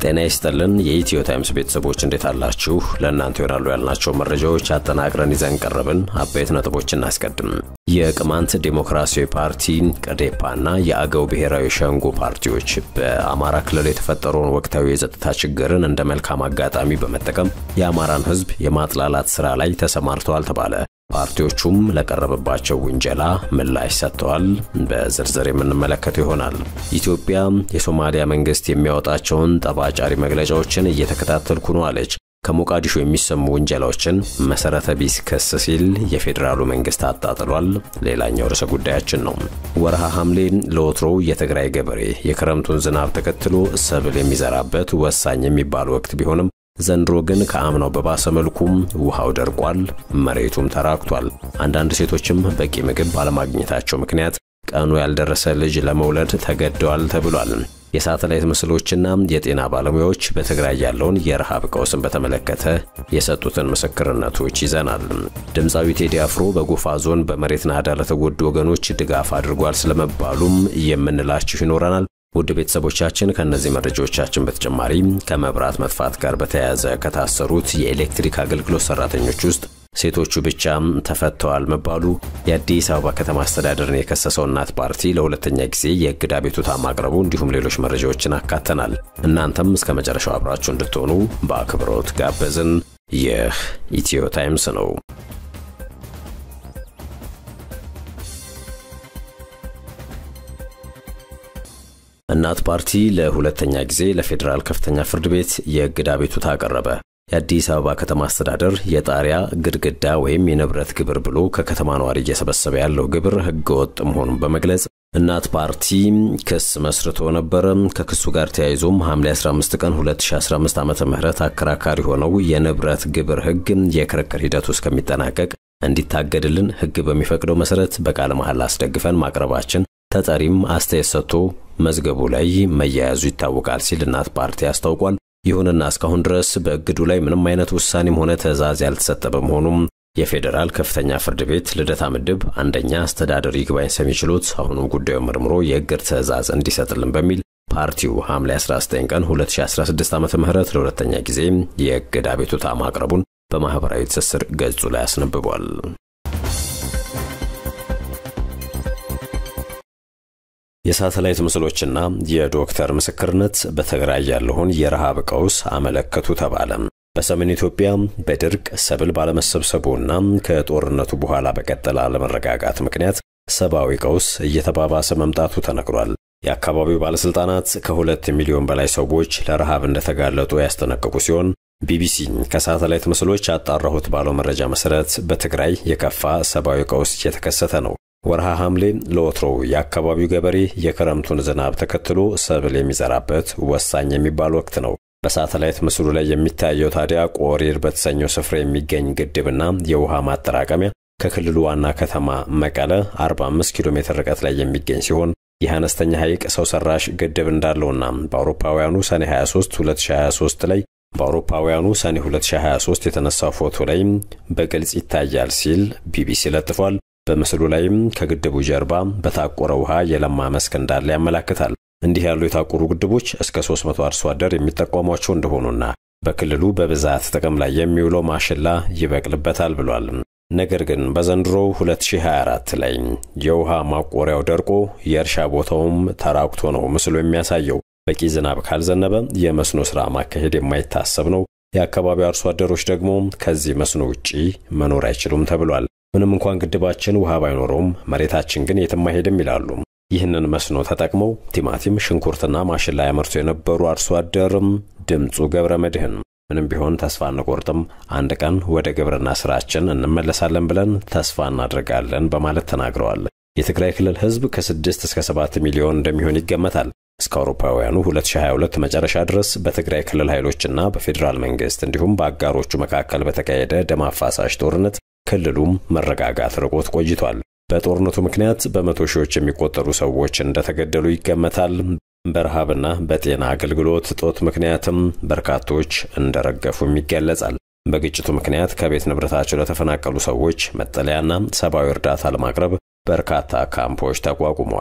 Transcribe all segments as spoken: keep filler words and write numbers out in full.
ጤና ይስጥልን የኢትዮ ታይምስ ቤተሰቦች እንዴት አላችሁ? ለእናንተ ይሆናሉ ያልናቸው መረጃዎች አጠናቅረን ይዘን ቀርበን አበይት ነጥቦችን እናስቀድም። የቅማንት ዲሞክራሲያዊ ፓርቲ ቀዴፓና የአገው ብሔራዊ ሸንጎ ፓርቲዎች በአማራ ክልል የተፈጠረውን ወቅታዊ የጸጥታ ችግርን እንደ መልካም አጋጣሚ በመጠቀም የአማራን ሕዝብ የማጥላላት ስራ ላይ ተሰማርተዋል ተባለ። ፓርቲዎቹም ለቀረበባቸው ውንጀላ ምላሽ ሰጥተዋል። በዝርዝር የምንመለከተው ይሆናል። ኢትዮጵያ የሶማሊያ መንግስት የሚያወጣቸውን ጠባጫሪ መግለጫዎችን እየተከታተልኩ ነው አለች። ከሞቃዲሾ የሚሰሙ ውንጀላዎችን መሰረተ ቢስ ክስ ሲል የፌደራሉ መንግስት አጣጥሏል። ሌላኛው ርዕሰ ጉዳያችን ነው። ወርሃ ሐምሌ ለወትሮ የትግራይ ገበሬ የክረምቱን ዝናብ ተከትሎ ሰብል የሚዘራበት ወሳኝ የሚባል ወቅት ቢሆንም ዘንድሮ ግን ከአምናው በባሰ መልኩም ውሃው ደርቋል፣ መሬቱም ተራክቷል። አንዳንድ ሴቶችም በቂ ምግብ ባለማግኘታቸው ምክንያት ቀኑ ያልደረሰ ልጅ ለመውለድ ተገደዋል ተብሏል። የሳተላይት ምስሎችና የጤና ባለሙያዎች በትግራይ ያለውን የረሃብ ቀውስን በተመለከተ የሰጡትን ምስክርነቶች ይዘናል። ድምጻዊ ቴዲ አፍሮ በጎፋ ዞን በመሬት ናዳ ለተጎዱ ወገኖች ድጋፍ አድርጓል ስለመባሉም የምንላችሁ ይኖረናል። ውድ ቤተሰቦቻችን ከነዚህ መረጃዎቻችን በተጨማሪ ከመብራት መጥፋት ጋር በተያያዘ ከታሰሩት የኤሌክትሪክ አገልግሎት ሰራተኞች ውስጥ ሴቶቹ ብቻ ተፈተዋል መባሉ፣ የአዲስ አበባ ከተማ አስተዳደርን የከሰሰው እናት ፓርቲ ለሁለተኛ ጊዜ የእግድ አቤቱታ ማቅረቡ እንዲሁም ሌሎች መረጃዎችን አካተናል። እናንተም እስከ መጨረሻው አብራችሁ እንድትሆኑ በአክብሮት ጋበዝን። ይህ ኢትዮ ታይምስ ነው። እናት ፓርቲ ለሁለተኛ ጊዜ ለፌደራል ከፍተኛ ፍርድ ቤት የእግድ አቤቱታ አቀረበ። የአዲስ አበባ ከተማ አስተዳደር የጣሪያ ግድግዳ ወይም የንብረት ግብር ብሎ ከከተማ ነዋሪ እየሰበሰበ ያለው ግብር ህገወጥ መሆኑን በመግለጽ እናት ፓርቲ ክስ መስርቶ ነበር። ከክሱ ጋር ተያይዞም ሐምሌ አስራ አምስት ቀን ሁለት ሺህ አስራ አምስት ዓመተ ምህረት አከራካሪ ሆነው የንብረት ግብር ህግ የክርክር ሂደቱ እስከሚጠናቀቅ እንዲታገድልን ህግ በሚፈቅደው መሰረት በቃለ መሐላ አስደግፈን ማቅረባችን ተጠሪም አስተያየት ሰጥቶ መዝገቡ ላይ መያያዙ ይታወቃል ሲል እናት ፓርቲ አስታውቋል። ይሁንና እስካሁን ድረስ በእግዱ ላይ ምንም አይነት ውሳኔም ሆነ ትዕዛዝ ያልተሰጠ በመሆኑም የፌደራል ከፍተኛ ፍርድ ቤት ልደታ ምድብ አንደኛ አስተዳደር ይግባኝ ሰሚ ችሎት አሁንም ጉዳዩን መርምሮ የእግድ ትዕዛዝ እንዲሰጥልን በሚል ፓርቲው ሐምሌ አስራ ዘጠኝ ቀን ሁለት ሺህ አስራ ስድስት ዓመተ ምህረት ለሁለተኛ ጊዜ የእግድ አቤቱታ ማቅረቡን በማህበራዊ ትስስር ገጹ ላይ አስነብቧል። የሳተላይት ምስሎችና የዶክተር ምስክርነት በትግራይ ያለውን የረሃብ ቀውስ አመለከቱ ተባለ። በሰሜን ኢትዮጵያ በድርቅ ሰብል ባለመሰብሰቡና ከጦርነቱ በኋላ በቀጠለ አለመረጋጋት ምክንያት ሰብአዊ ቀውስ እየተባባሰ መምጣቱ ተነግሯል። የአካባቢው ባለስልጣናት ከሁለት ሚሊዮን በላይ ሰዎች ለረሃብ እንደተጋለጡ ያስጠነቀቁ ሲሆን ቢቢሲ ከሳተላይት ምስሎች አጣራሁት ባለው መረጃ መሰረት በትግራይ የከፋ ሰብአዊ ቀውስ እየተከሰተ ነው። ወርሃ ሐምሌ ለወትሮው የአካባቢው ገበሬ የክረምቱን ዝናብ ተከትሎ ሰብል የሚዘራበት ወሳኝ የሚባል ወቅት ነው። በሳተላይት ምስሉ ላይ የሚታየው ታዲያ ቆሪር በተሰኘው ስፍራ የሚገኝ ግድብና የውሃ ማጠራቀሚያ ከክልሉ ዋና ከተማ መቀለ አርባ አምስት ኪሎ ሜትር ርቀት ላይ የሚገኝ ሲሆን ይህ አነስተኛ ሐይቅ ሰው ሰራሽ ግድብ እንዳለውና በአውሮፓውያኑ ሰኔ ሃያ ሶስት ሁለት ሺህ ሃያ ሶስት ላይ በአውሮፓውያኑ ሰኔ ሁለት ሺህ ሃያ ሶስት የተነሳው ፎቶ ላይ በግልጽ ይታያል ሲል ቢቢሲ ለጥፏል። በምስሉ ላይም ከግድቡ ጀርባ በታቆረ ውሃ የለማ መስክ እንዳለ ያመለክታል። እንዲህ ያሉ የታቆሩ ግድቦች እስከ ሶስት መቶ አርሶ አደር የሚጠቀሟቸው እንደሆኑና በክልሉ በብዛት ጥቅም ላይ የሚውለው ማሽላ ይበቅልበታል ብሏል። ነገር ግን በዘንድሮ ሁለት ሺህ ሃያ አራት ላይ የውሃ ማቆሪያው ደርቆ የእርሻ ቦታውም ተራቁቶ ነው ምስሉ የሚያሳየው። በቂ ዝናብ ካልዘነበ የመስኖ ስራ ማካሄድ የማይታሰብ ነው። የአካባቢው አርሶ አደሮች ደግሞ ከዚህ መስኖ ውጪ መኖር አይችሉም ተብሏል። ምንም እንኳን ግድባችን ውሃ ባይኖረውም መሬታችን ግን የትም አይሄድም ይላሉ። ይህንን መስኖ ተጠቅመው ቲማቲም፣ ሽንኩርትና ማሽላ ያመርቱ የነበሩ አርሶ አደርም ድምጹ ገብረ መድህን ምንም ቢሆን ተስፋ አንቆርጥም፣ አንድ ቀን ወደ ግብርና ስራችን እንመለሳለን ብለን ተስፋ እናደርጋለን በማለት ተናግረዋል። የትግራይ ክልል ህዝብ ከስድስት እስከ ሰባት ሚሊዮን እንደሚሆን ይገመታል። እስከ አውሮፓውያኑ ሁለት ሺህ ሃያ ሁለት መጨረሻ ድረስ በትግራይ ክልል ኃይሎችና በፌደራል መንግስት እንዲሁም በአጋሮቹ መካከል በተካሄደ ደም አፋሳሽ ጦርነት ክልሉም መረጋጋት ርቆት ቆይቷል። በጦርነቱ ምክንያት በመቶ ሺዎች የሚቆጠሩ ሰዎች እንደተገደሉ ይገመታል። በረሃብና በጤና አገልግሎት እጦት ምክንያትም በርካቶች እንደረገፉም ይገለጻል። በግጭቱ ምክንያት ከቤት ንብረታቸው ለተፈናቀሉ ሰዎች መጠለያና ሰብአዊ እርዳታ ለማቅረብ በርካታ ካምፖች ተቋቁመዋል።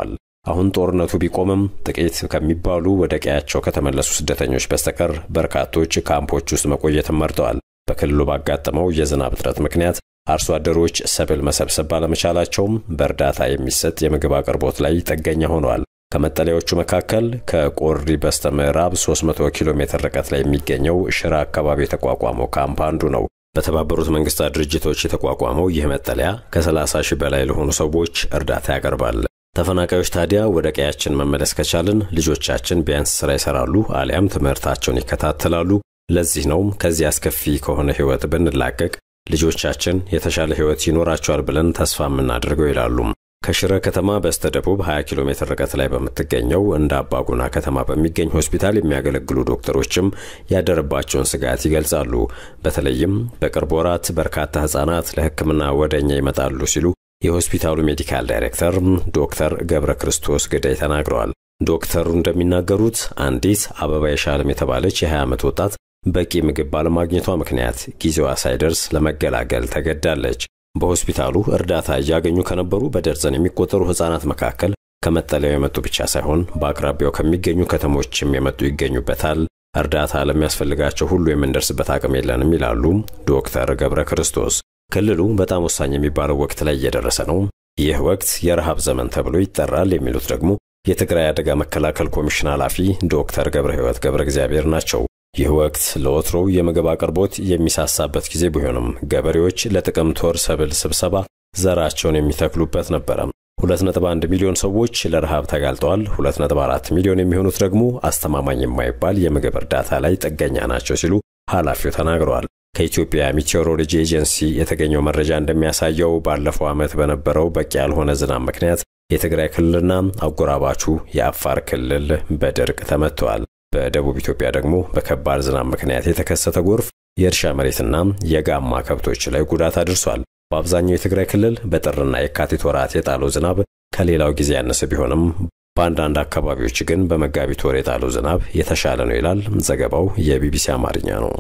አሁን ጦርነቱ ቢቆምም ጥቂት ከሚባሉ ወደ ቀያቸው ከተመለሱ ስደተኞች በስተቀር በርካቶች ካምፖች ውስጥ መቆየትን መርጠዋል። በክልሉ ባጋጠመው የዝናብ እጥረት ምክንያት አርሶ አደሮች ሰብል መሰብሰብ ባለመቻላቸውም በእርዳታ የሚሰጥ የምግብ አቅርቦት ላይ ጥገኛ ሆነዋል። ከመጠለያዎቹ መካከል ከቆሪ በስተምዕራብ ሶስት መቶ ኪሎ ሜትር ርቀት ላይ የሚገኘው ሽራ አካባቢ የተቋቋመው ካምፕ አንዱ ነው። በተባበሩት መንግስታት ድርጅቶች የተቋቋመው ይህ መጠለያ ከሰላሳ ሺህ በላይ ለሆኑ ሰዎች እርዳታ ያቀርባል። ተፈናቃዮች ታዲያ ወደ ቀያችን መመለስ ከቻልን ልጆቻችን ቢያንስ ስራ ይሰራሉ አሊያም ትምህርታቸውን ይከታተላሉ። ለዚህ ነው ከዚህ አስከፊ ከሆነ ህይወት ብንላቀቅ ልጆቻችን የተሻለ ህይወት ይኖራቸዋል ብለን ተስፋ የምናደርገው ይላሉ። ከሽረ ከተማ በስተደቡብ ሃያ ኪሎ ሜትር ርቀት ላይ በምትገኘው እንደ አባጉና ከተማ በሚገኝ ሆስፒታል የሚያገለግሉ ዶክተሮችም ያደረባቸውን ስጋት ይገልጻሉ። በተለይም በቅርብ ወራት በርካታ ህፃናት ለህክምና ወደኛ ይመጣሉ ሲሉ የሆስፒታሉ ሜዲካል ዳይሬክተር ዶክተር ገብረ ክርስቶስ ገዳይ ተናግረዋል። ዶክተሩ እንደሚናገሩት አንዲት አበባ የሻለም የተባለች የ20 ዓመት ወጣት በቂ ምግብ ባለማግኘቷ ምክንያት ጊዜዋ ሳይደርስ ለመገላገል ተገዳለች። በሆስፒታሉ እርዳታ ያገኙ ከነበሩ በደርዘን የሚቆጠሩ ህፃናት መካከል ከመጠለያው የመጡ ብቻ ሳይሆን በአቅራቢያው ከሚገኙ ከተሞችም የመጡ ይገኙበታል። እርዳታ ለሚያስፈልጋቸው ሁሉ የምንደርስበት አቅም የለንም ይላሉ ዶክተር ገብረ ክርስቶስ። ክልሉ በጣም ወሳኝ የሚባለው ወቅት ላይ እየደረሰ ነው። ይህ ወቅት የረሃብ ዘመን ተብሎ ይጠራል የሚሉት ደግሞ የትግራይ አደጋ መከላከል ኮሚሽን ኃላፊ ዶክተር ገብረ ህይወት ገብረ እግዚአብሔር ናቸው። ይህ ወቅት ለወትሮው የምግብ አቅርቦት የሚሳሳበት ጊዜ ቢሆንም ገበሬዎች ለጥቅምት ወር ሰብል ስብሰባ ዘራቸውን የሚተክሉበት ነበር። ሁለት ነጥብ አንድ ሚሊዮን ሰዎች ለረሃብ ተጋልጠዋል። ሁለት ነጥብ አራት ሚሊዮን የሚሆኑት ደግሞ አስተማማኝ የማይባል የምግብ እርዳታ ላይ ጥገኛ ናቸው ሲሉ ኃላፊው ተናግረዋል። ከኢትዮጵያ ሚቴዎሮሎጂ ኤጀንሲ የተገኘው መረጃ እንደሚያሳየው ባለፈው ዓመት በነበረው በቂ ያልሆነ ዝናብ ምክንያት የትግራይ ክልልና አጎራባቹ የአፋር ክልል በድርቅ ተመትተዋል። በደቡብ ኢትዮጵያ ደግሞ በከባድ ዝናብ ምክንያት የተከሰተ ጎርፍ የእርሻ መሬትና የጋማ ከብቶች ላይ ጉዳት አድርሷል። በአብዛኛው የትግራይ ክልል በጥርና የካቲት ወራት የጣለው ዝናብ ከሌላው ጊዜ ያነሰ ቢሆንም በአንዳንድ አካባቢዎች ግን በመጋቢት ወር የጣለው ዝናብ የተሻለ ነው ይላል ዘገባው። የቢቢሲ አማርኛ ነው።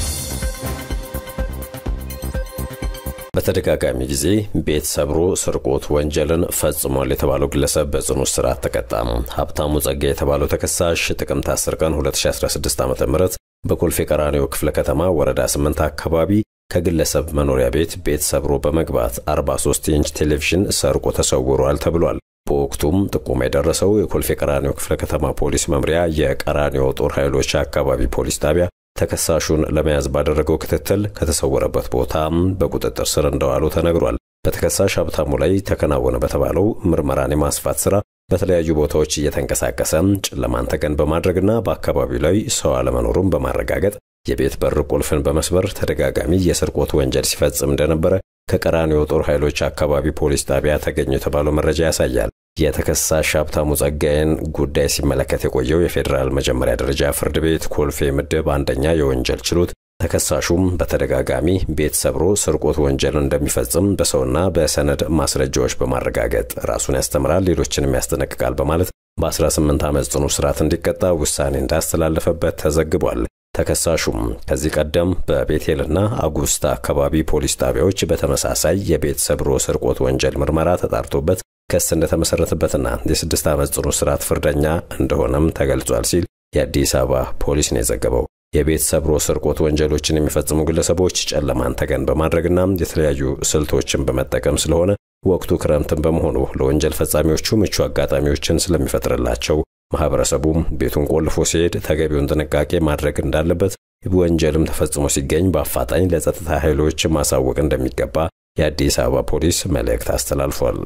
በተደጋጋሚ ጊዜ ቤት ሰብሮ ስርቆት ወንጀልን ፈጽሟል የተባለው ግለሰብ በጽኑ እስራት ተቀጣ። ሀብታሙ ጸጋይ የተባለው ተከሳሽ ጥቅምት አስር ቀን ሁለት ሺህ አስራ ስድስት ዓመተ ምህረት በኮልፌ ቀራኒዮ ክፍለ ከተማ ወረዳ ስምንት አካባቢ ከግለሰብ መኖሪያ ቤት ቤት ሰብሮ በመግባት አርባ ሶስት ኢንች ቴሌቪዥን ሰርቆ ተሰውሯል ተብሏል። በወቅቱም ጥቆማ የደረሰው የኮልፌ ቀራኒዮ ክፍለ ከተማ ፖሊስ መምሪያ የቀራኒዮ ጦር ኃይሎች አካባቢ ፖሊስ ጣቢያ ተከሳሹን ለመያዝ ባደረገው ክትትል ከተሰወረበት ቦታ በቁጥጥር ስር እንደዋለው ተነግሯል። በተከሳሽ ሀብታሙ ላይ ተከናወነ በተባለው ምርመራን የማስፋት ስራ በተለያዩ ቦታዎች እየተንቀሳቀሰ ጨለማን ተገን በማድረግና በአካባቢው ላይ ሰው አለመኖሩን በማረጋገጥ የቤት በር ቁልፍን በመስበር ተደጋጋሚ የስርቆት ወንጀል ሲፈጽም እንደነበረ ከቀራኒዮ ጦር ኃይሎች አካባቢ ፖሊስ ጣቢያ ተገኘ የተባለው መረጃ ያሳያል። የተከሳሽ ሀብታሙ ጸጋይን ጉዳይ ሲመለከት የቆየው የፌደራል መጀመሪያ ደረጃ ፍርድ ቤት ኮልፌ ምድብ አንደኛ የወንጀል ችሎት ተከሳሹም በተደጋጋሚ ቤት ሰብሮ ስርቆት ወንጀል እንደሚፈጽም በሰውና በሰነድ ማስረጃዎች በማረጋገጥ ራሱን ያስተምራል፣ ሌሎችንም ያስጠነቅቃል በማለት በ18 ዓመት ጽኑ እስራት እንዲቀጣ ውሳኔ እንዳስተላለፈበት ተዘግቧል። ተከሳሹም ከዚህ ቀደም በቤቴልና አጉስታ አካባቢ ፖሊስ ጣቢያዎች በተመሳሳይ የቤት ሰብሮ ስርቆት ወንጀል ምርመራ ተጣርቶበት ክስ እንደተመሰረተበትና የስድስት ዓመት ጽኑ እስራት ፍርደኛ እንደሆነም ተገልጿል ሲል የአዲስ አበባ ፖሊስ ነው የዘገበው። የቤት ሰብሮ ስርቆት ወንጀሎችን የሚፈጽሙ ግለሰቦች ጨለማን ተገን በማድረግና የተለያዩ ስልቶችን በመጠቀም ስለሆነ ወቅቱ ክረምትን በመሆኑ ለወንጀል ፈጻሚዎቹ ምቹ አጋጣሚዎችን ስለሚፈጥርላቸው ማህበረሰቡም ቤቱን ቆልፎ ሲሄድ ተገቢውን ጥንቃቄ ማድረግ እንዳለበት፣ ወንጀልም ተፈጽሞ ሲገኝ በአፋጣኝ ለጸጥታ ኃይሎች ማሳወቅ እንደሚገባ የአዲስ አበባ ፖሊስ መልእክት አስተላልፏል።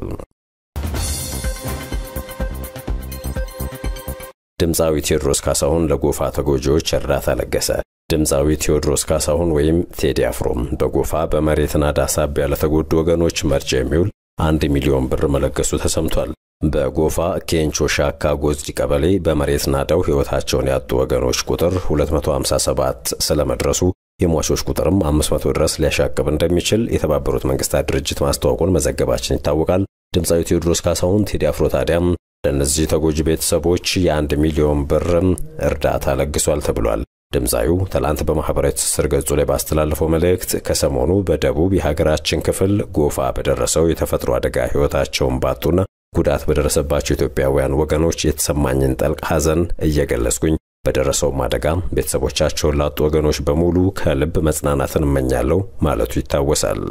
ድምጻዊ ቴዎድሮስ ካሳሁን ለጎፋ ተጎጂዎች እርዳታ ለገሰ። ድምጻዊ ቴዎድሮስ ካሳሁን ወይም ቴዲ አፍሮ በጎፋ በመሬት ናዳ ሳቢያ ለተጎዱ ወገኖች መርጃ የሚውል አንድ ሚሊዮን ብር መለገሱ ተሰምቷል። በጎፋ ኬንቾ ሻካ ጎዝዲ ቀበሌ በመሬት ናዳው ህይወታቸውን ያጡ ወገኖች ቁጥር ሁለት መቶ ሃምሳ ሰባት ስለመድረሱ የሟቾች ቁጥርም አምስት መቶ ድረስ ሊያሻቅብ እንደሚችል የተባበሩት መንግስታት ድርጅት ማስታወቁን መዘገባችን ይታወቃል። ድምጻዊ ቴዎድሮስ ካሳሁን ቴዲ አፍሮ ታዲያም ለነዚህ ተጎጂ ቤተሰቦች የአንድ ሚሊዮን ብር እርዳታ ለግሷል ተብሏል። ድምጻዩ ትላንት በማህበራዊ ትስስር ገጹ ላይ ባስተላለፈው መልእክት ከሰሞኑ በደቡብ የሀገራችን ክፍል ጎፋ በደረሰው የተፈጥሮ አደጋ ህይወታቸውን ባጡና ጉዳት በደረሰባቸው ኢትዮጵያውያን ወገኖች የተሰማኝን ጥልቅ ሐዘን እየገለጽኩኝ በደረሰው አደጋ ቤተሰቦቻቸውን ላጡ ወገኖች በሙሉ ከልብ መጽናናትን እመኛለሁ ማለቱ ይታወሳል።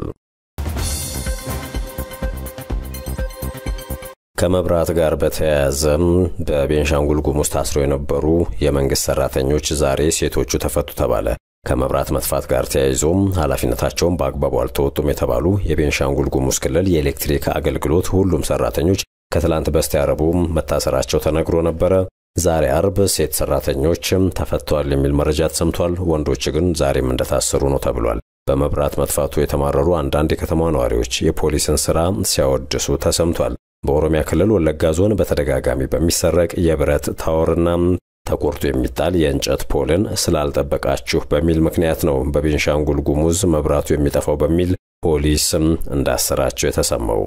ከመብራት ጋር በተያያዘ በቤንሻንጉል ጉሙዝ ታስረው የነበሩ የመንግስት ሰራተኞች ዛሬ ሴቶቹ ተፈቱ ተባለ። ከመብራት መጥፋት ጋር ተያይዞ ኃላፊነታቸውን በአግባቡ አልተወጡም የተባሉ የቤንሻንጉል ጉሙዝ ክልል የኤሌክትሪክ አገልግሎት ሁሉም ሰራተኞች ከትላንት በስቲያ ረቡዕ መታሰራቸው ተነግሮ ነበር። ዛሬ አርብ ሴት ሰራተኞች ተፈተዋል የሚል መረጃ ተሰምቷል። ወንዶች ግን ዛሬም እንደታሰሩ ነው ተብሏል። በመብራት መጥፋቱ የተማረሩ አንዳንድ የከተማ ነዋሪዎች የፖሊስን ስራ ሲያወድሱ ተሰምቷል። በኦሮሚያ ክልል ወለጋ ዞን በተደጋጋሚ በሚሰረቅ የብረት ታወርና ተቆርጦ የሚጣል የእንጨት ፖልን ስላልጠበቃችሁ በሚል ምክንያት ነው በቤንሻንጉል ጉሙዝ መብራቱ የሚጠፋው በሚል ፖሊስም እንዳሰራቸው የተሰማው።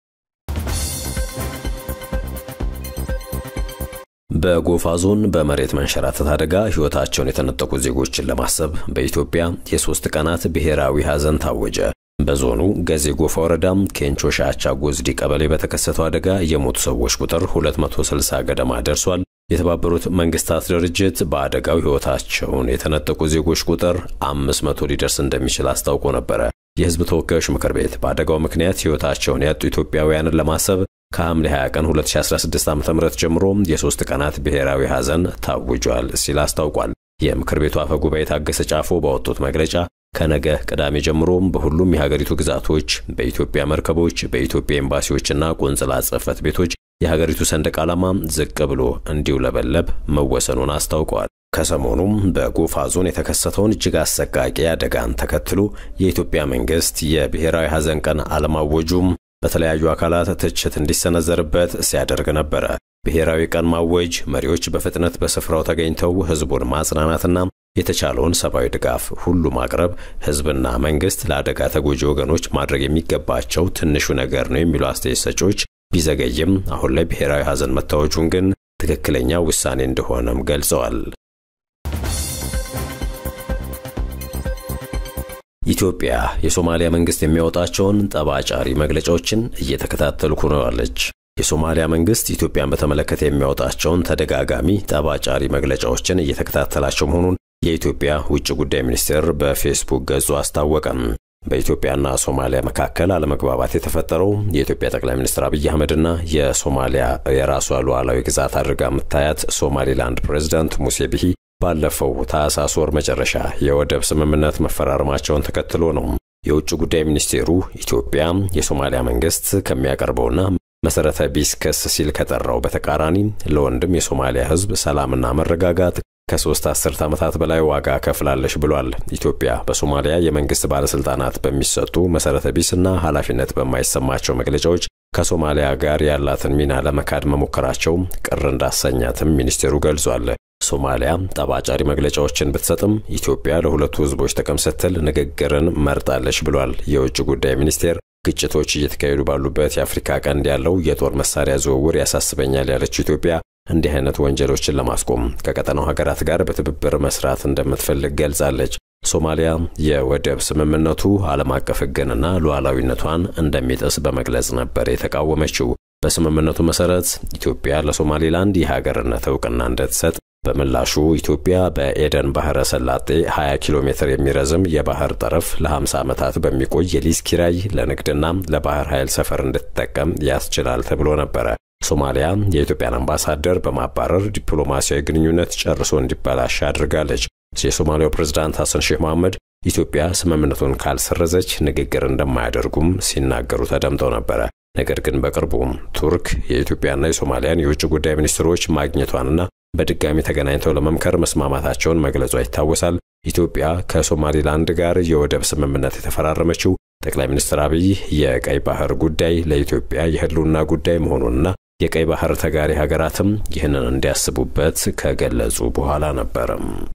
በጎፋ ዞን በመሬት መንሸራተት አደጋ ህይወታቸውን የተነጠቁ ዜጎችን ለማሰብ በኢትዮጵያ የሶስት ቀናት ብሔራዊ ሐዘን ታወጀ። በዞኑ ገዜ ጎፋ ወረዳ ኬንቾ ሻቻ ጎዝዲ ቀበሌ በተከሰተው አደጋ የሞቱ ሰዎች ቁጥር ሁለት መቶ ስልሳ ገደማ ደርሷል። የተባበሩት መንግስታት ድርጅት በአደጋው ህይወታቸውን የተነጠቁ ዜጎች ቁጥር አምስት መቶ ሊደርስ እንደሚችል አስታውቆ ነበር። የህዝብ ተወካዮች ምክር ቤት በአደጋው ምክንያት ህይወታቸውን ያጡ ኢትዮጵያውያንን ለማሰብ ከሐምሌ ሃያ ቀን ሁለት ሺህ አስራ ስድስት ዓ.ም ጀምሮ የሶስት ቀናት ብሔራዊ ሐዘን ታውጇል ሲል አስታውቋል። የምክር ቤቱ አፈ ጉባኤ ታገሰ ጫፎ ባወጡት መግለጫ ከነገ ቅዳሜ ጀምሮ በሁሉም የሀገሪቱ ግዛቶች በኢትዮጵያ መርከቦች በኢትዮጵያ ኤምባሲዎችና ቆንጽላ ጽሕፈት ቤቶች የሀገሪቱ ሰንደቅ ዓላማ ዝቅ ብሎ እንዲውለበለብ መወሰኑን አስታውቀዋል። ከሰሞኑም በጎፋ ዞን የተከሰተውን እጅግ አሰቃቂ አደጋን ተከትሎ የኢትዮጵያ መንግስት የብሔራዊ ሐዘን ቀን አለማወጁም በተለያዩ አካላት ትችት እንዲሰነዘርበት ሲያደርግ ነበር። ብሔራዊ ቀን ማወጅ መሪዎች በፍጥነት በስፍራው ተገኝተው ህዝቡን ማጽናናትና የተቻለውን ሰብአዊ ድጋፍ ሁሉ ማቅረብ ህዝብና መንግስት ለአደጋ ተጎጂ ወገኖች ማድረግ የሚገባቸው ትንሹ ነገር ነው የሚሉ አስተያየት ሰጪዎች ቢዘገይም አሁን ላይ ብሔራዊ ሐዘን መታወጁን ግን ትክክለኛ ውሳኔ እንደሆነም ገልጸዋል። ኢትዮጵያ የሶማሊያ መንግስት የሚያወጣቸውን ጠባጫሪ መግለጫዎችን እየተከታተልኩ ነው አለች። የሶማሊያ መንግስት ኢትዮጵያን በተመለከተ የሚያወጣቸውን ተደጋጋሚ ጠባጫሪ መግለጫዎችን እየተከታተላቸው መሆኑን የኢትዮጵያ ውጭ ጉዳይ ሚኒስቴር በፌስቡክ ገጹ አስታወቀም። በኢትዮጵያና ሶማሊያ መካከል አለመግባባት የተፈጠረው የኢትዮጵያ ጠቅላይ ሚኒስትር አብይ አህመድና የሶማሊያ የራሷ ሉዓላዊ ግዛት አድርጋ የምታያት ሶማሊላንድ ፕሬዝዳንት ሙሴ ቢሂ ባለፈው ታህሳስ ወር መጨረሻ የወደብ ስምምነት መፈራረማቸውን ተከትሎ ነው። የውጭ ጉዳይ ሚኒስቴሩ ኢትዮጵያ የሶማሊያ መንግስት ከሚያቀርበውና መሰረተ ቢስ ክስ ሲል ከጠራው በተቃራኒ ለወንድም የሶማሊያ ህዝብ ሰላምና መረጋጋት ከሶስት አስርት ዓመታት በላይ ዋጋ ከፍላለች ብሏል። ኢትዮጵያ በሶማሊያ የመንግስት ባለስልጣናት በሚሰጡ መሰረተ ቢስና ኃላፊነት በማይሰማቸው መግለጫዎች ከሶማሊያ ጋር ያላትን ሚና ለመካድ መሞከራቸው ቅር እንዳሰኛትም ሚኒስቴሩ ገልጿል። ሶማሊያ ጠባጫሪ መግለጫዎችን ብትሰጥም ኢትዮጵያ ለሁለቱ ህዝቦች ጥቅም ስትል ንግግርን መርጣለች ብሏል የውጭ ጉዳይ ሚኒስቴር። ግጭቶች እየተካሄዱ ባሉበት የአፍሪካ ቀንድ ያለው የጦር መሳሪያ ዝውውር ያሳስበኛል ያለችው ኢትዮጵያ እንዲህ አይነት ወንጀሎችን ለማስቆም ከቀጠናው ሀገራት ጋር በትብብር መስራት እንደምትፈልግ ገልጻለች። ሶማሊያ የወደብ ስምምነቱ ዓለም አቀፍ ሕግንና ሉዓላዊነቷን እንደሚጥስ በመግለጽ ነበር የተቃወመችው። በስምምነቱ መሰረት ኢትዮጵያ ለሶማሊላንድ የሀገርነት ዕውቅና እንድትሰጥ በምላሹ ኢትዮጵያ በኤደን ባህረ ሰላጤ ሃያ ኪሎ ሜትር የሚረዝም የባህር ጠረፍ ለ50 ዓመታት በሚቆይ የሊዝ ኪራይ ለንግድና ለባህር ኃይል ሰፈር እንድትጠቀም ያስችላል ተብሎ ነበር። ሶማሊያ የኢትዮጵያን አምባሳደር በማባረር ዲፕሎማሲያዊ ግንኙነት ጨርሶ እንዲበላሽ አድርጋለች። የሶማሊያው ፕሬዝዳንት ሐሰን ሼህ መሐመድ ኢትዮጵያ ስምምነቱን ካልሰረዘች ንግግር እንደማያደርጉም ሲናገሩ ተደምጠው ነበር። ነገር ግን በቅርቡ ቱርክ የኢትዮጵያና የሶማሊያን የውጭ ጉዳይ ሚኒስትሮች ማግኘቷንና በድጋሚ ተገናኝተው ለመምከር መስማማታቸውን መግለጿ ይታወሳል። ኢትዮጵያ ከሶማሊላንድ ጋር የወደብ ስምምነት የተፈራረመችው ጠቅላይ ሚኒስትር አብይ የቀይ ባህር ጉዳይ ለኢትዮጵያ የህልውና ጉዳይ መሆኑንና የቀይ ባህር ተጋሪ ሀገራትም ይህንን እንዲያስቡበት ከገለጹ በኋላ ነበር።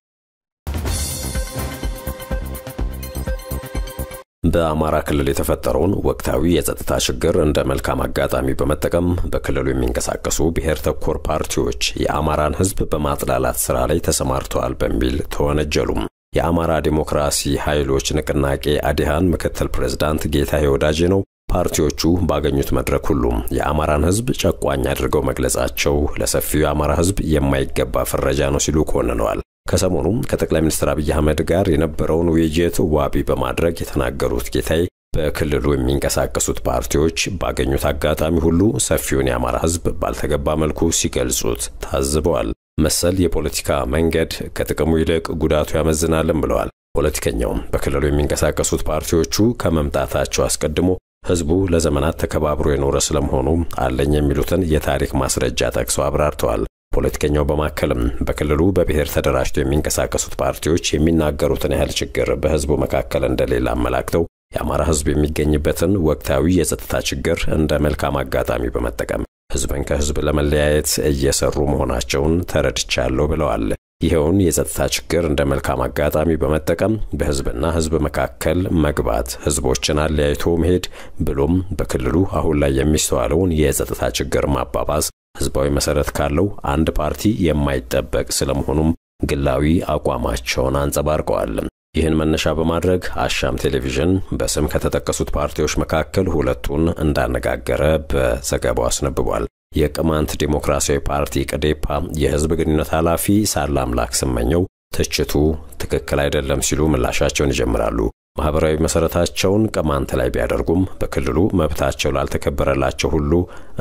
በአማራ ክልል የተፈጠረውን ወቅታዊ የጸጥታ ችግር እንደ መልካም አጋጣሚ በመጠቀም በክልሉ የሚንቀሳቀሱ ብሔር ተኮር ፓርቲዎች የአማራን ህዝብ በማጥላላት ስራ ላይ ተሰማርተዋል በሚል ተወነጀሉ። የአማራ ዲሞክራሲ ኃይሎች ንቅናቄ አዲሃን ምክትል ፕሬዝዳንት ጌታዬ ወዳጄ ነው ፓርቲዎቹ ባገኙት መድረክ ሁሉ የአማራን ህዝብ ጨቋኝ አድርገው መግለጻቸው ለሰፊው የአማራ ህዝብ የማይገባ ፍረጃ ነው ሲሉ ኮንነዋል። ከሰሞኑ ከጠቅላይ ሚኒስትር አብይ አህመድ ጋር የነበረውን ውይይት ዋቢ በማድረግ የተናገሩት ጌታዬ በክልሉ የሚንቀሳቀሱት ፓርቲዎች ባገኙት አጋጣሚ ሁሉ ሰፊውን የአማራ ህዝብ ባልተገባ መልኩ ሲገልጹት ታዝበዋል። መሰል የፖለቲካ መንገድ ከጥቅሙ ይልቅ ጉዳቱ ያመዝናልም ብለዋል። ፖለቲከኛው በክልሉ የሚንቀሳቀሱት ፓርቲዎቹ ከመምጣታቸው አስቀድሞ ህዝቡ ለዘመናት ተከባብሮ የኖረ ስለመሆኑ አለኝ የሚሉትን የታሪክ ማስረጃ ጠቅሰው አብራርተዋል። ፖለቲከኛው በማከልም በክልሉ በብሔር ተደራጅተው የሚንቀሳቀሱት ፓርቲዎች የሚናገሩትን ያህል ችግር በህዝቡ መካከል እንደሌለ አመላክተው የአማራ ህዝብ የሚገኝበትን ወቅታዊ የጸጥታ ችግር እንደ መልካም አጋጣሚ በመጠቀም ህዝብን ከህዝብ ለመለያየት እየሰሩ መሆናቸውን ተረድቻለሁ ብለዋል። ይሄውን የጸጥታ ችግር እንደ መልካም አጋጣሚ በመጠቀም በህዝብና ህዝብ መካከል መግባት ህዝቦችን አለያይቶ መሄድ ብሎም በክልሉ አሁን ላይ የሚስተዋለውን የጸጥታ ችግር ማባባስ ህዝባዊ መሰረት ካለው አንድ ፓርቲ የማይጠበቅ ስለመሆኑም ግላዊ አቋማቸውን አንጸባርቀዋል። ይህን መነሻ በማድረግ አሻም ቴሌቪዥን በስም ከተጠቀሱት ፓርቲዎች መካከል ሁለቱን እንዳነጋገረ በዘገባው አስነብቧል። የቅማንት ዲሞክራሲያዊ ፓርቲ ቅዴፓ የህዝብ ግንኙነት ኃላፊ ሳላምላክ ስመኘው ትችቱ ትክክል አይደለም ሲሉ ምላሻቸውን ይጀምራሉ። ማህበራዊ መሰረታቸውን ቅማንት ላይ ቢያደርጉም በክልሉ መብታቸው ላልተከበረላቸው ሁሉ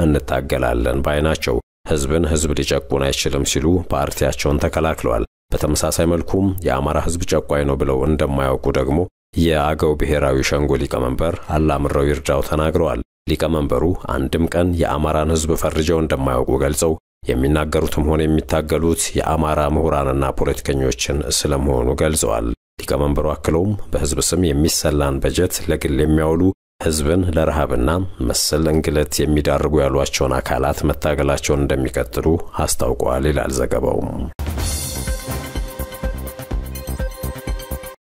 እንታገላለን ባይናቸው ህዝብን ህዝብ ሊጨቁን አይችልም ሲሉ ፓርቲያቸውን ተከላክለዋል። በተመሳሳይ መልኩም የአማራ ህዝብ ጨቋኝ ነው ብለው እንደማያውቁ ደግሞ የአገው ብሔራዊ ሸንጎ ሊቀመንበር አላምረው ይርዳው ተናግረዋል። ሊቀመንበሩ አንድም ቀን የአማራን ህዝብ ፈርጀው እንደማያውቁ ገልጸው የሚናገሩትም ሆነ የሚታገሉት የአማራ ምሁራንና ፖለቲከኞችን ስለመሆኑ ገልጸዋል። ሊቀመንበሩ አክለውም በህዝብ ስም የሚሰላን በጀት ለግል የሚያውሉ ህዝብን ለረሃብና መሰል እንግልት የሚዳርጉ ያሏቸውን አካላት መታገላቸውን እንደሚቀጥሉ አስታውቀዋል ይላል ዘገባው።